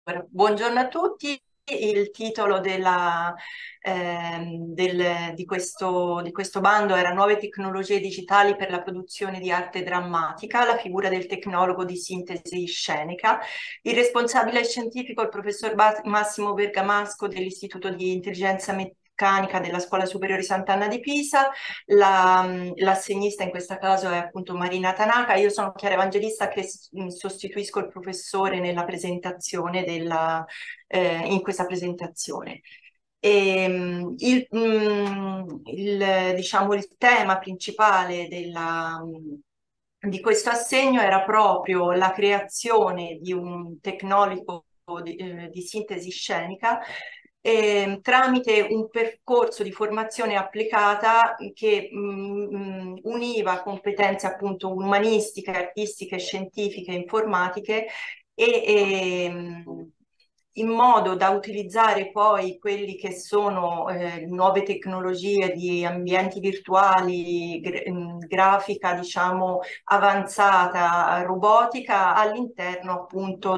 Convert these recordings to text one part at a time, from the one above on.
Buongiorno a tutti. Il titolo di questo bando era Nuove tecnologie digitali per la produzione di arte drammatica, la figura del tecnologo di sintesi scenica. Il responsabile scientifico è il professor Massimo Bergamasco dell'Istituto di Intelligenza Meccanica della Scuola Superiore Sant'Anna di Pisa. L'assegnista in questo caso è appunto Marina Tanaka. Io sono Chiara Evangelista che sostituisco il professore nella presentazione in questa presentazione. Diciamo, il tema principale di questo assegno era proprio la creazione di un tecnologico di sintesi scenica tramite un percorso di formazione applicata che univa competenze appunto umanistiche, artistiche, scientifiche, informatiche in modo da utilizzare poi quelli che sono nuove tecnologie di ambienti virtuali, grafica diciamo avanzata, robotica all'interno appunto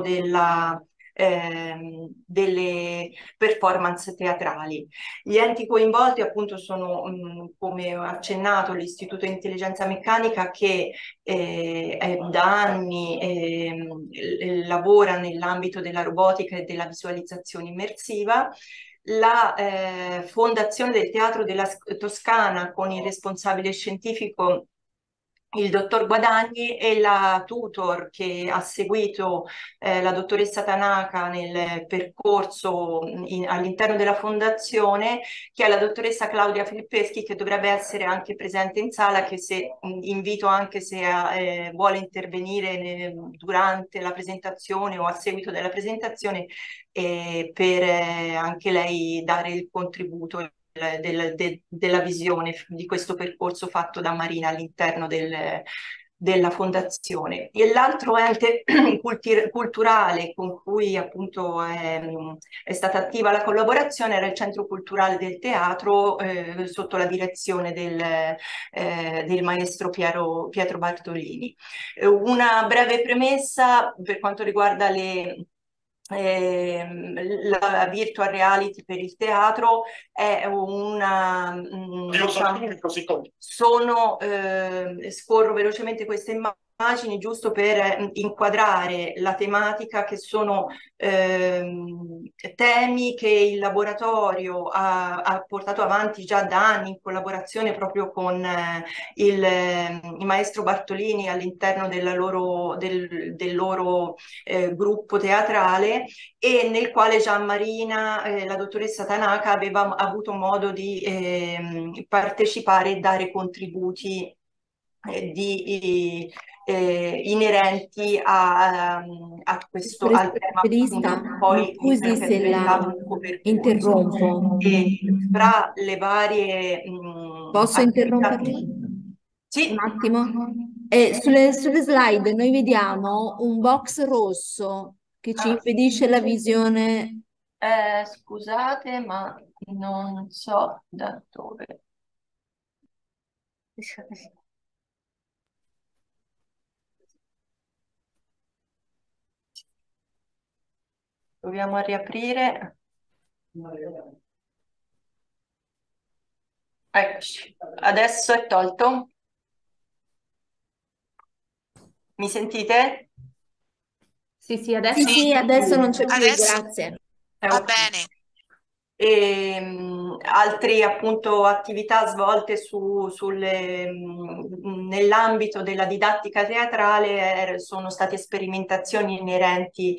delle performance teatrali. Gli enti coinvolti appunto sono, come ho accennato, l'Istituto di Intelligenza Meccanica che da anni lavora nell'ambito della robotica e della visualizzazione immersiva, la Fondazione del Teatro della Toscana con il responsabile scientifico il dottor Guadagni e la tutor che ha seguito la dottoressa Tanaka nel percorso all'interno della fondazione, che è la dottoressa Claudia Filippeschi, che dovrebbe essere anche presente in sala, che se invito anche se vuole intervenire durante la presentazione o a seguito della presentazione per anche lei dare il contributo della visione di questo percorso fatto da Marina all'interno della fondazione. E l'altro ente culturale con cui appunto è stata attiva la collaborazione era il Centro Culturale del Teatro sotto la direzione del maestro Pietro Bartolini. Una breve premessa per quanto riguarda la virtual reality per il teatro è diciamo, scorro velocemente queste immagini giusto per inquadrare la tematica, che sono temi che il laboratorio ha portato avanti già da anni in collaborazione proprio con il maestro Bartolini all'interno del loro gruppo teatrale, e nel quale già Marina, la dottoressa Tanaka, aveva avuto modo di partecipare e dare contributi inerenti al tema Evangelista, appunto, mi poi scusi se la presentato il percorso. interrompo. E fra le varie Posso attività. interromperli? Un Sì. attimo. Sulle slide noi vediamo un box rosso che ci Ah, impedisce la visione. scusate, ma non so da dove. Proviamo a riaprire. Eccoci. Adesso è tolto. Mi sentite? Sì, sì, adesso Sì, sì, adesso non c'è più, adesso grazie. va Ok. bene. Altre appunto attività svolte nell'ambito della didattica teatrale sono state sperimentazioni inerenti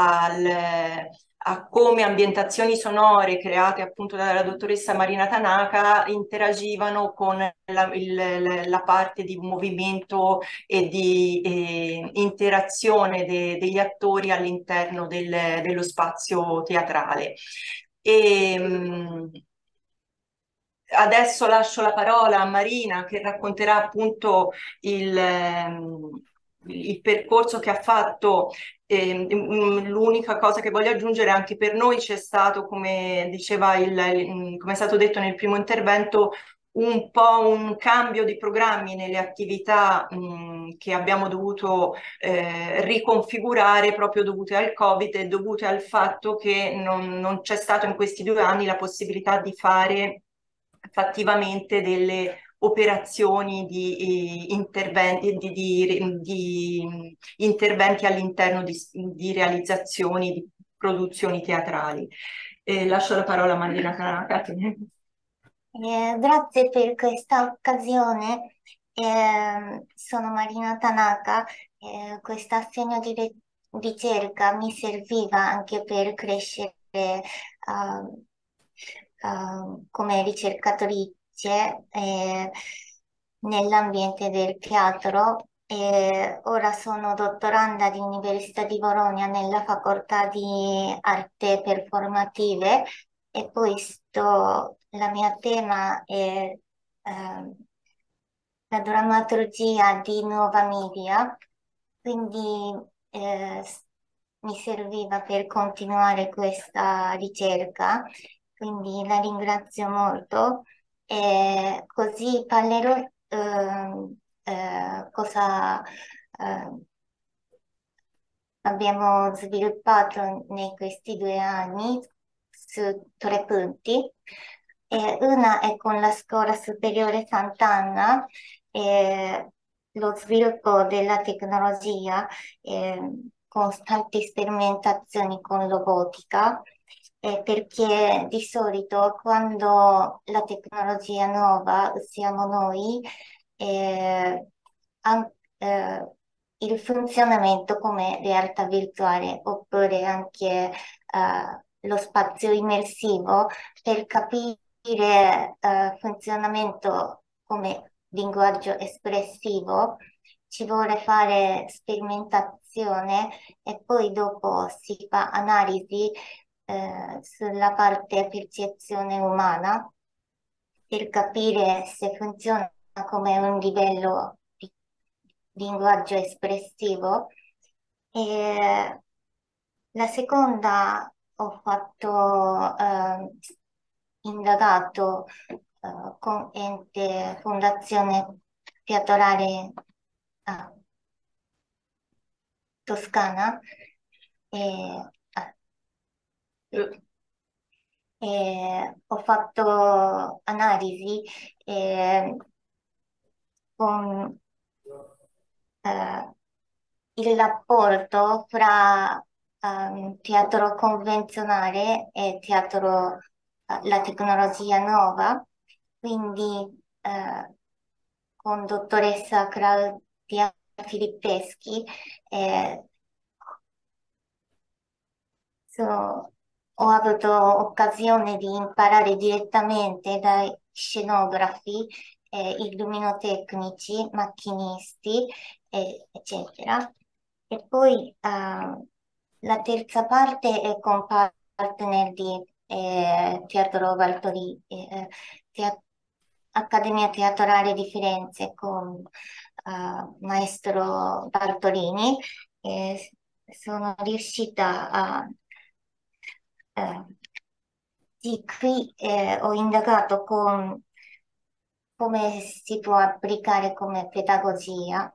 a come ambientazioni sonore create appunto dalla dottoressa Marina Tanaka interagivano con la parte di movimento e di interazione degli attori all'interno dello spazio teatrale. E, adesso lascio la parola a Marina che racconterà appunto il percorso che ha fatto. L'unica cosa che voglio aggiungere, anche per noi c'è stato, come diceva come è stato detto nel primo intervento, un po' un cambio di programmi nelle attività che abbiamo dovuto riconfigurare proprio dovute al Covid e dovute al fatto che non c'è stato in questi 2 anni la possibilità di fare fattivamente delle operazioni di interventi, di interventi all'interno di realizzazioni, di produzioni teatrali. Lascio la parola a Marina Tanaka. Grazie per questa occasione. Sono Marina Tanaka. Questo assegno di ricerca mi serviva anche per crescere come ricercatrice nell'ambiente del teatro. Ora sono dottoranda all'Università di Bologna nella facoltà di arte performative e poi la mia tema è la drammaturgia di nuova media, quindi mi serviva per continuare questa ricerca, quindi la ringrazio molto e così parlerò cosa abbiamo sviluppato nei questi 2 anni su 3 punti. Una è con la Scuola Superiore Sant'Anna, lo sviluppo della tecnologia, con tante sperimentazioni con robotica, perché di solito quando la tecnologia è nuova siamo noi, eh, an- eh, il funzionamento come realtà virtuale oppure anche lo spazio immersivo per capire funzionamento come linguaggio espressivo ci vuole fare sperimentazione e poi dopo si fa analisi sulla parte percezione umana per capire se funziona come un livello di linguaggio espressivo. E la seconda ho fatto, indagato con ente Fondazione Teatrale ah, Toscana e, ah, ho fatto analisi con eh, il rapporto fra teatro convenzionale e teatro, la tecnologia nuova, quindi con dottoressa Claudia Filippeschi eh, ho avuto occasione di imparare direttamente dai scenografi, illuminotecnici, macchinisti, eccetera. E poi la terza parte è con partner di Teatro Valtori, Accademia Teatrale di Firenze con Maestro Bartolini. E sono riuscita a eh, sì, qui ho indagato con come si può applicare come pedagogia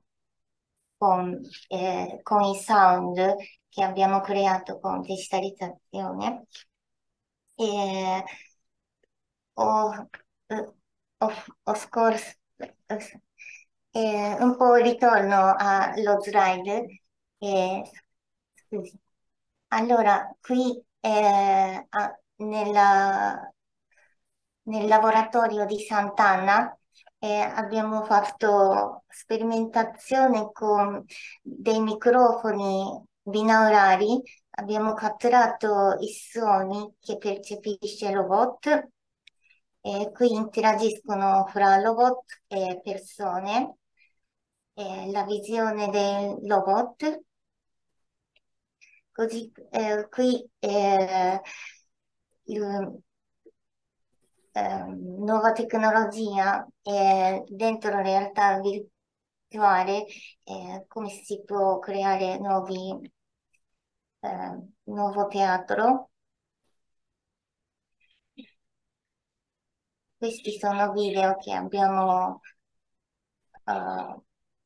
con i sound che abbiamo creato con digitalizzazione. E ho, eh, ho, ho scorso un po' ritorno allo slide. Scusi. Allora, qui nel laboratorio di Sant'Anna abbiamo fatto sperimentazione con dei microfoni binaurali, abbiamo catturato i suoni che percepisce il robot e qui interagiscono fra robot e persone, la visione del robot. Così qui il, nuova tecnologia dentro la realtà virtuale, come si può creare nuovo teatro. questi sono video che abbiamo eh,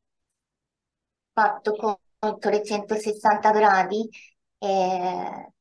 fatto con 360 gradi, e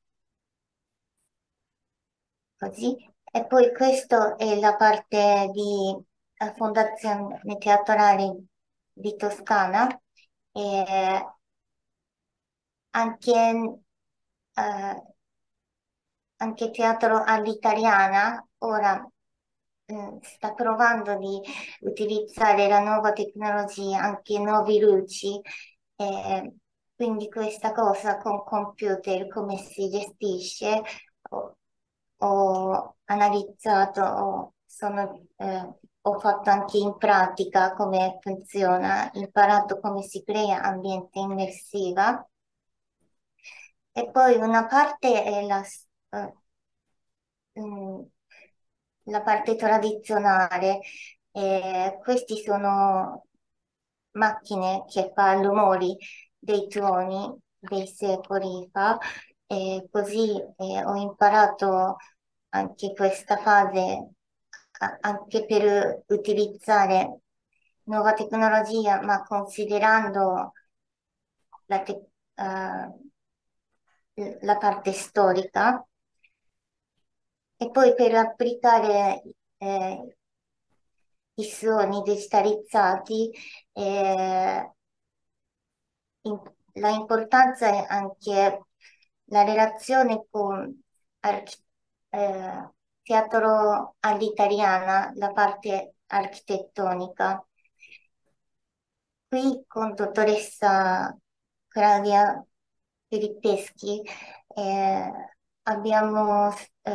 così. E poi questa è la parte di Fondazione Teatrale di Toscana, e anche, eh, anche teatro all'italiana ora sta provando di utilizzare la nuova tecnologia, anche nuove luci, eh, quindi questa cosa con computer, come si gestisce, ho, ho analizzato, ho fatto anche in pratica come funziona, imparato come si crea ambiente immersiva. E poi una parte è mm, la parte tradizionale. Questi sono macchine che fanno rumori dei tuoni dei secoli fa, e così ho imparato anche questa fase anche per utilizzare nuova tecnologia, ma considerando la, la parte storica. E poi per applicare i suoni digitalizzati, eh, la importanza è anche la relazione con archi- eh, teatro all'italiana, la parte architettonica. Qui con dottoressa Claudia Filippeschi eh, abbiamo,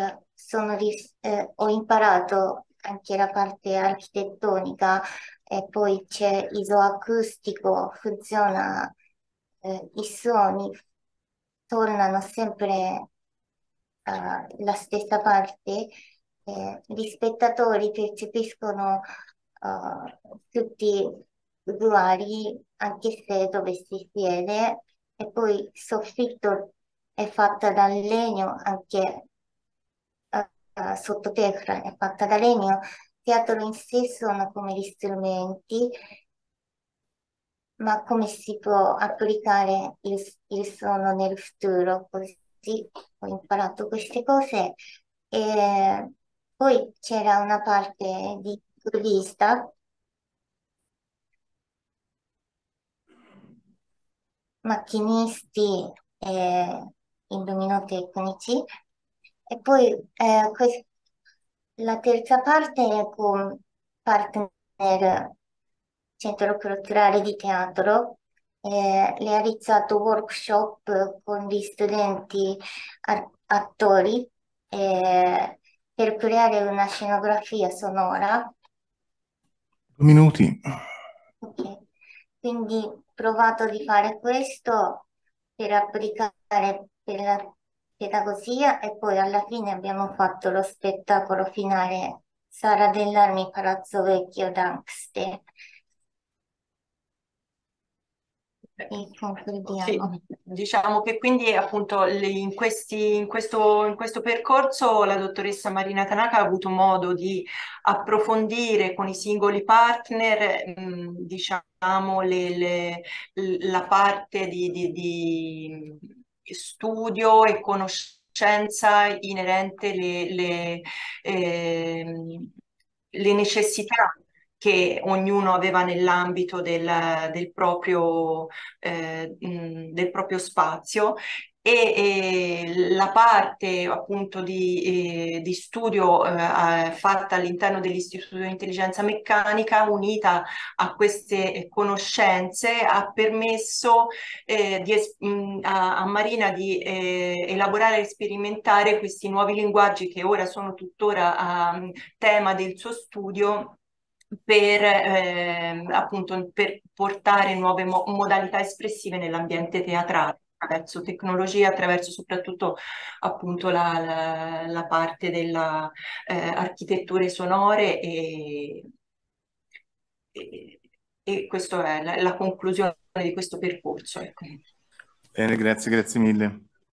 ho imparato anche la parte architettonica, e poi c'è isoacustico, funziona, i suoni tornano sempre la stessa parte, gli spettatori percepiscono tutti uguali, anche se dove si siede, e poi il soffitto è fatta dal legno, anche sottoterra è fatta da legno, teatro in sé sono come gli strumenti, ma come si può applicare il suono nel futuro? Così ho imparato queste cose. E poi c'era una parte di intervista, macchinisti e illuminotecnici, e poi la terza parte è con partner Centro Culturale di Teatro. Le ha realizzato workshop con gli studenti attori, per creare una scenografia sonora. 2 minuti. Ok. Quindi ho provato di fare questo per applicare per la pedagogia, e poi alla fine abbiamo fatto lo spettacolo finale Sara dell'Armi Palazzo Vecchio d'Angste, e Sì, concludiamo. diciamo che quindi appunto in questo percorso la dottoressa Marina Tanaka ha avuto modo di approfondire con i singoli partner, diciamo, la parte di studio e conoscenza inerente le necessità che ognuno aveva nell'ambito del proprio spazio, e la parte appunto di studio fatta all'interno dell'Istituto di Intelligenza Meccanica, unita a queste conoscenze, ha permesso a Marina di elaborare e sperimentare questi nuovi linguaggi che ora sono tuttora tema del suo studio, appunto per portare nuove modalità espressive nell'ambiente teatrale, attraverso tecnologia, attraverso soprattutto appunto la parte della architetture sonore, e, e questa è la conclusione di questo percorso. Ecco. Bene, grazie mille.